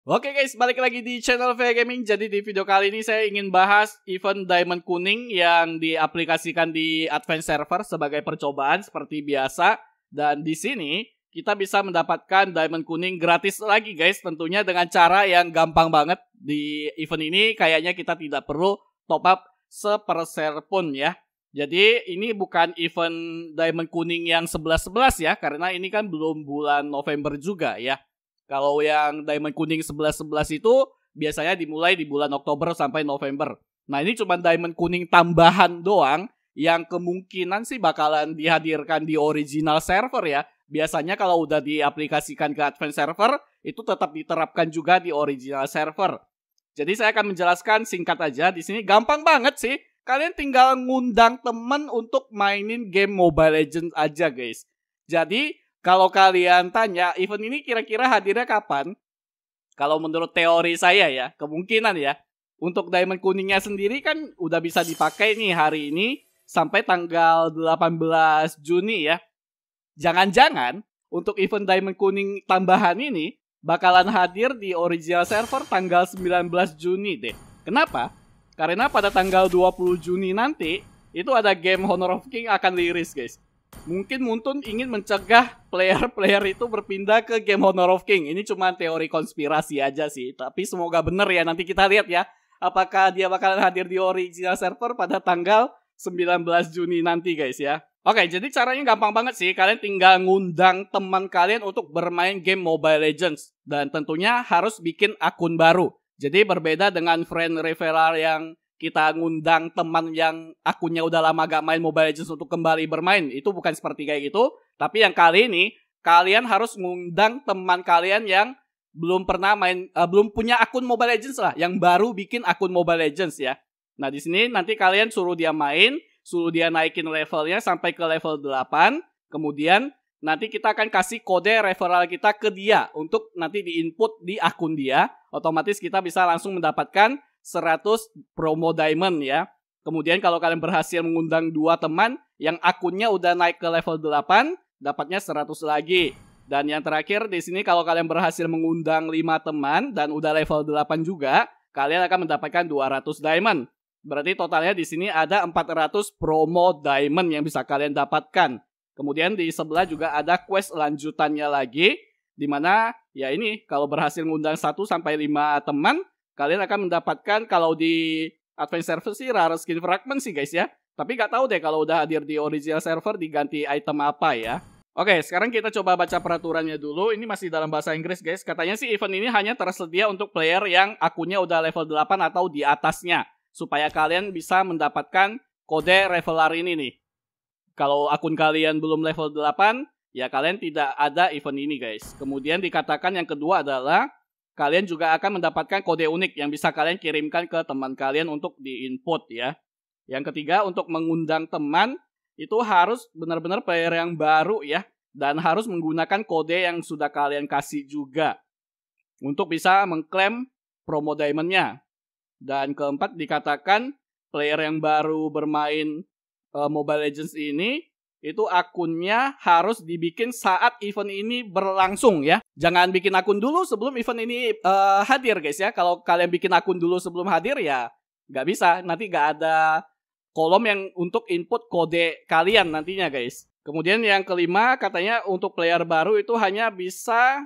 Oke guys, balik lagi di channel VA Gaming. Jadi di video kali ini saya ingin bahas event Diamond Kuning yang diaplikasikan di Advance Server sebagai percobaan seperti biasa. Dan di sini kita bisa mendapatkan Diamond Kuning gratis lagi guys, tentunya dengan cara yang gampang banget. Di event ini kayaknya kita tidak perlu top up seperser pun ya. Jadi ini bukan event Diamond Kuning yang 11-11 ya, karena ini kan belum bulan November juga ya. Kalau yang Diamond Kuning 11-11 itu biasanya dimulai di bulan Oktober sampai November. Nah ini cuma Diamond Kuning tambahan doang yang kemungkinan sih bakalan dihadirkan di original server ya. Biasanya kalau udah diaplikasikan ke Advance Server, itu tetap diterapkan juga di original server. Jadi saya akan menjelaskan singkat aja. Di sini gampang banget sih. Kalian tinggal ngundang temen untuk mainin game Mobile Legends aja guys. Jadi kalau kalian tanya, event ini kira-kira hadirnya kapan? Kalau menurut teori saya ya, kemungkinan ya. Untuk Diamond Kuningnya sendiri kan udah bisa dipakai nih hari ini sampai tanggal 18 Juni ya. Jangan-jangan untuk event Diamond Kuning tambahan ini bakalan hadir di original server tanggal 19 Juni deh. Kenapa? Karena pada tanggal 20 Juni nanti, itu ada game Honor of King akan rilis guys. Mungkin Muntun ingin mencegah player-player itu berpindah ke game Honor of King. Ini cuma teori konspirasi aja sih. Tapi semoga bener ya. Nanti kita lihat ya. Apakah dia bakalan hadir di original server pada tanggal 19 Juni nanti guys ya. Oke, jadi caranya gampang banget sih. Kalian tinggal ngundang teman kalian untuk bermain game Mobile Legends. Dan tentunya harus bikin akun baru. Jadi berbeda dengan friend referral yang kita ngundang teman yang akunnya udah lama gak main Mobile Legends untuk kembali bermain. Itu bukan seperti kayak gitu. Tapi yang kali ini, kalian harus ngundang teman kalian yang belum pernah main, belum punya akun Mobile Legends lah. Yang baru bikin akun Mobile Legends ya. Nah di sini nanti kalian suruh dia main, suruh dia naikin levelnya sampai ke level 8. Kemudian nanti kita akan kasih kode referral kita ke dia untuk nanti di-input di akun dia. Otomatis kita bisa langsung mendapatkan 100 promo diamond ya. Kemudian kalau kalian berhasil mengundang 2 teman yang akunnya udah naik ke level 8, dapatnya 100 lagi. Dan yang terakhir di sini kalau kalian berhasil mengundang 5 teman dan udah level 8 juga, kalian akan mendapatkan 200 diamond. Berarti totalnya di sini ada 400 promo diamond yang bisa kalian dapatkan. Kemudian di sebelah juga ada quest lanjutannya lagi, dimana ya ini kalau berhasil mengundang 1 sampai 5 teman, kalian akan mendapatkan kalau di Advance Server sih rare skin fragment sih guys ya. Tapi gak tahu deh kalau udah hadir di original server diganti item apa ya. Oke, sekarang kita coba baca peraturannya dulu. Ini masih dalam bahasa Inggris guys. Katanya sih event ini hanya tersedia untuk player yang akunnya udah level 8 atau di atasnya. Supaya kalian bisa mendapatkan kode revelar ini nih. Kalau akun kalian belum level 8, ya kalian tidak ada event ini guys. Kemudian dikatakan yang kedua adalah kalian juga akan mendapatkan kode unik yang bisa kalian kirimkan ke teman kalian untuk di-input ya. Yang ketiga, untuk mengundang teman, itu harus benar-benar player yang baru ya. Dan harus menggunakan kode yang sudah kalian kasih juga. Untuk bisa mengklaim promo diamondnya. Dan keempat, dikatakan player yang baru bermain Mobile Legends ini, itu akunnya harus dibikin saat event ini berlangsung ya. Jangan bikin akun dulu sebelum event ini hadir guys ya. Kalau kalian bikin akun dulu sebelum hadir ya nggak bisa. Nanti nggak ada kolom yang untuk input kode kalian nantinya guys. Kemudian yang kelima katanya untuk player baru itu hanya bisa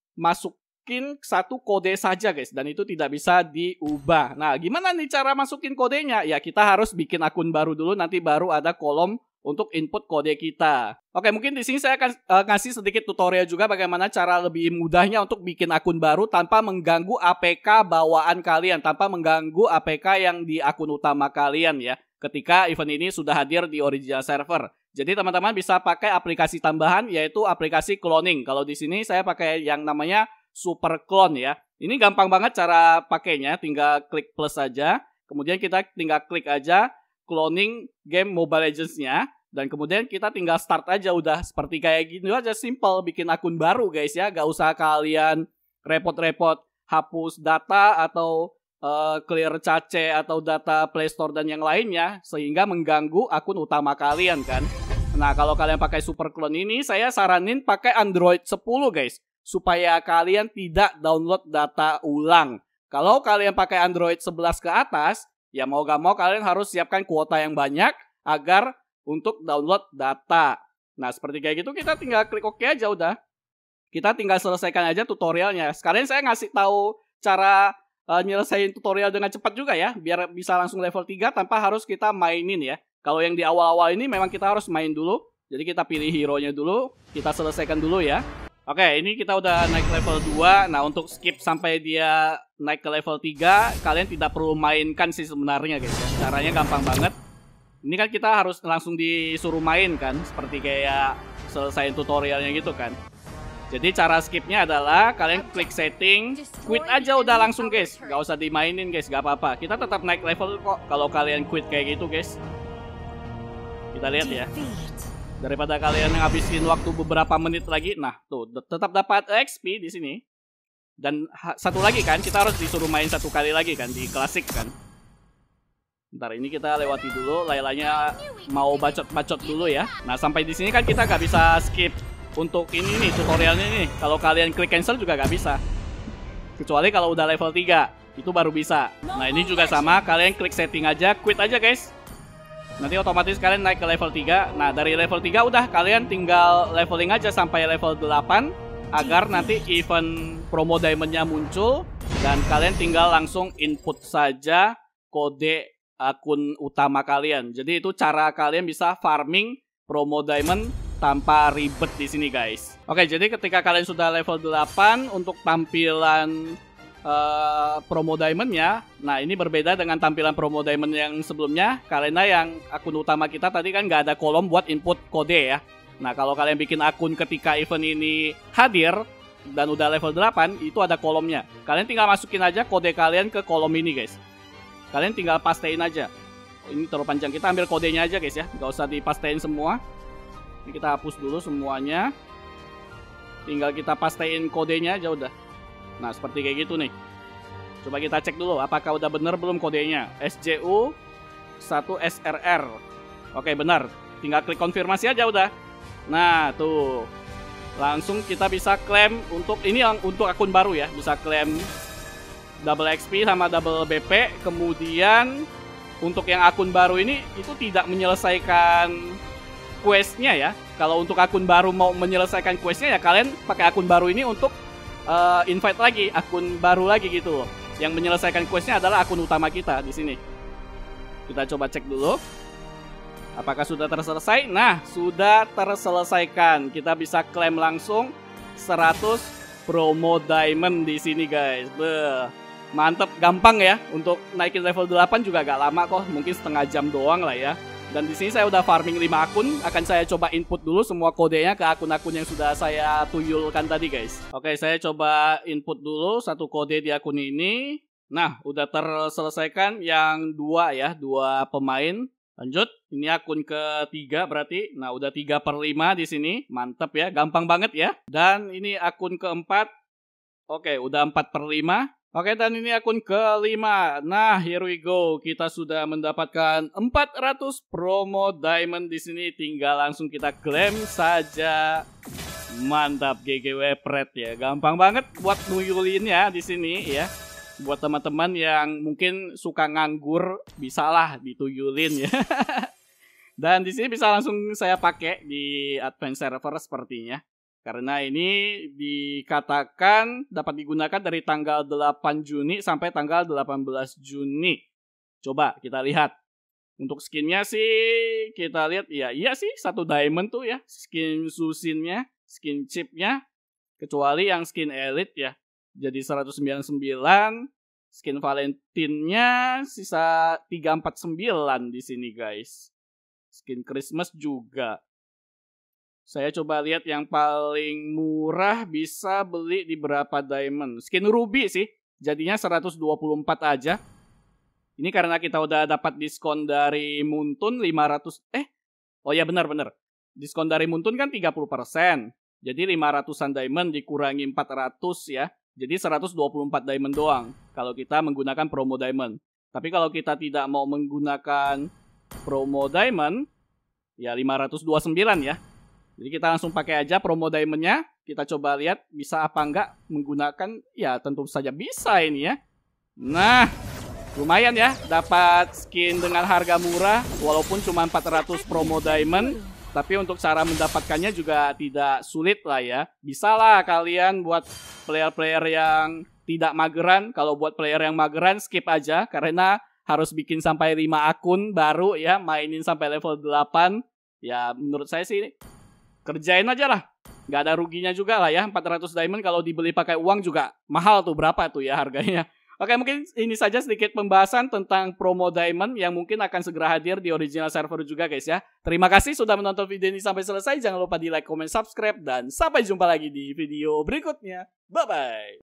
masukin 1 kode saja guys. Dan itu tidak bisa diubah. Nah gimana nih cara masukin kodenya? Ya kita harus bikin akun baru dulu, nanti baru ada kolom untuk input kode kita. Oke, mungkin di sini saya akan ngasih sedikit tutorial juga bagaimana cara lebih mudahnya untuk bikin akun baru tanpa mengganggu APK bawaan kalian, tanpa mengganggu APK yang di akun utama kalian ya. Ketika event ini sudah hadir di original server. Jadi teman-teman bisa pakai aplikasi tambahan yaitu aplikasi cloning. Kalau di sini saya pakai yang namanya Super Clone ya. Ini gampang banget cara pakainya, tinggal klik plus saja. Kemudian kita tinggal klik aja cloning game Mobile Legends-nya. Dan kemudian kita tinggal start aja udah seperti kayak gini aja, simple bikin akun baru guys ya. Gak usah kalian repot-repot hapus data atau clear cache atau data Play Store dan yang lainnya. Sehingga mengganggu akun utama kalian kan. Nah kalau kalian pakai Super Clone ini saya saranin pakai Android 10 guys. supaya kalian tidak download data ulang. Kalau kalian pakai Android 11 ke atas, ya mau gak mau kalian harus siapkan kuota yang banyak agar untuk download data. Nah, seperti kayak gitu kita tinggal klik OK aja udah. Kita tinggal selesaikan aja tutorialnya. Sekalian saya ngasih tahu cara nyelesain tutorial dengan cepat juga ya, biar bisa langsung level 3 tanpa harus kita mainin ya. Kalau yang di awal-awal ini memang kita harus main dulu. Jadi kita pilih hero-nya dulu, kita selesaikan dulu ya. Oke, ini kita udah naik level 2. Nah, untuk skip sampai dia naik ke level 3, kalian tidak perlu mainkan sih sebenarnya guys ya. Caranya gampang banget. Ini kan kita harus langsung disuruh main kan, seperti kayak selesaiin tutorialnya gitu kan. Jadi cara skipnya adalah kalian klik setting, quit aja udah langsung guys. Gak usah dimainin guys, gak apa-apa. Kita tetap naik level kok kalau kalian quit kayak gitu guys. Kita lihat ya. Daripada kalian ngabisin waktu beberapa menit lagi. Nah tuh, tetap dapat XP di sini. Dan satu lagi kan, kita harus disuruh main satu kali lagi kan, di klasik kan. Ntar ini kita lewati dulu, Lailanya mau bacot-bacot dulu ya. Nah sampai di sini kan kita gak bisa skip untuk ini nih tutorialnya nih. Kalau kalian klik cancel juga gak bisa. Kecuali kalau udah level 3, itu baru bisa. Nah ini juga sama, kalian klik setting aja, quit aja guys. Nanti otomatis kalian naik ke level 3. Nah dari level 3 udah kalian tinggal leveling aja sampai level 8 agar nanti event promo diamondnya muncul. Dan kalian tinggal langsung input saja kode akun utama kalian. Jadi itu cara kalian bisa farming promo diamond tanpa ribet di sini guys. Oke, jadi ketika kalian sudah level 8 untuk tampilan promo diamondnya, nah ini berbeda dengan tampilan promo diamond yang sebelumnya karena yang akun utama kita tadi kan nggak ada kolom buat input kode ya. Nah kalau kalian bikin akun ketika event ini hadir dan udah level 8, itu ada kolomnya. Kalian tinggal masukin aja kode kalian ke kolom ini guys. Kalian tinggal pastein aja. Ini terlalu panjang, kita ambil kodenya aja guys ya, nggak usah dipastein semua. Ini kita hapus dulu semuanya. Tinggal kita pastein kodenya aja udah. Nah seperti kayak gitu nih. Coba kita cek dulu apakah udah bener belum kodenya. SJU 1SRR. Oke benar. Tinggal klik konfirmasi aja udah. Nah tuh, langsung kita bisa klaim untuk ini, yang untuk akun baru ya. Bisa klaim double XP sama double BP. Kemudian untuk yang akun baru ini itu tidak menyelesaikan questnya ya. Kalau untuk akun baru mau menyelesaikan questnya ya kalian pakai akun baru ini untuk invite lagi akun baru lagi gitu loh. Yang menyelesaikan questnya adalah akun utama kita di sini. Kita coba cek dulu apakah sudah terselesai. Nah sudah terselesaikan. Kita bisa klaim langsung 100 promo diamond di sini guys. Beuh, mantep, gampang ya. Untuk naikin level 8 juga gak lama kok, mungkin setengah jam doang lah ya. Dan di sini saya udah farming 5 akun. Akan saya coba input dulu semua kodenya ke akun-akun yang sudah saya tuyulkan tadi guys. Oke, saya coba input dulu satu kode di akun ini. Nah, udah terselesaikan yang 2 ya, 2 pemain. Lanjut, ini akun ketiga berarti. Nah, udah 3/5 di sini. Mantap ya, gampang banget ya. Dan ini akun keempat. Oke, udah 4/5. Oke, dan ini akun kelima. Nah, here we go. Kita sudah mendapatkan 400 promo diamond di sini. Tinggal langsung kita klaim saja. Mantap, GG Wepret ya. Gampang banget buat nuyulinnya di sini ya. Buat teman-teman yang mungkin suka nganggur, bisalah dituyulin ya. Dan di sini bisa langsung saya pakai di Advance Server sepertinya. Karena ini dikatakan dapat digunakan dari tanggal 8 Juni sampai tanggal 18 Juni. Coba kita lihat. Untuk skinnya sih kita lihat ya, iya sih 1 diamond tuh ya. Skin Susinnya, skin chipnya. Kecuali yang skin elite ya. Jadi 199. Skin Valentine-nya sisa 349 di sini guys. Skin Christmas juga. Saya coba lihat yang paling murah bisa beli di berapa diamond. Skin Ruby sih, jadinya 124 aja. Ini karena kita udah dapat diskon dari Muntun 500. Oh ya benar-benar. Diskon dari Muntun kan 30%. Jadi 500-an diamond dikurangi 400 ya. Jadi 124 diamond doang kalau kita menggunakan promo diamond. Tapi kalau kita tidak mau menggunakan promo diamond, ya 529 ya. Jadi kita langsung pakai aja promo diamondnya. Kita coba lihat bisa apa enggak menggunakan, ya tentu saja bisa ini ya. Nah, lumayan ya, dapat skin dengan harga murah, walaupun cuma 400 promo diamond. Tapi untuk cara mendapatkannya juga tidak sulit lah ya. Bisa lah kalian buat player-player yang tidak mageran. Kalau buat player yang mageran, skip aja. Karena harus bikin sampai 5 akun baru ya, mainin sampai level 8. Ya menurut saya sih kerjain aja lah. Nggak ada ruginya juga lah ya. 400 diamond kalau dibeli pakai uang juga mahal tuh, berapa tuh ya harganya. Oke, mungkin ini saja sedikit pembahasan tentang promo diamond yang mungkin akan segera hadir di original server juga guys ya. Terima kasih sudah menonton video ini sampai selesai. Jangan lupa di like, comment, subscribe. Dan sampai jumpa lagi di video berikutnya. Bye-bye.